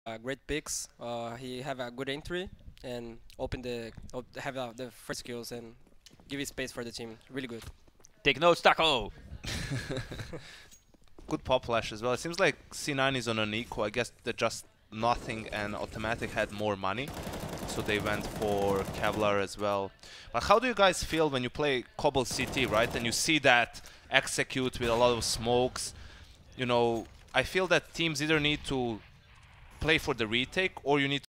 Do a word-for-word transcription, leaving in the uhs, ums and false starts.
uh, great picks. Uh, he have a good entry and open the op have uh, the first skills and give it space for the team. Really good. Take notes, Taco. Good pop flash as well. It seems like C nine is on an eco. I guess that just Nothing and Automatic had more money, so they went for Kevlar as well. But how do you guys feel when you play Cobble C T, right? And you see that execute with a lot of smokes. You know, I feel that teams either need to play for the retake or you need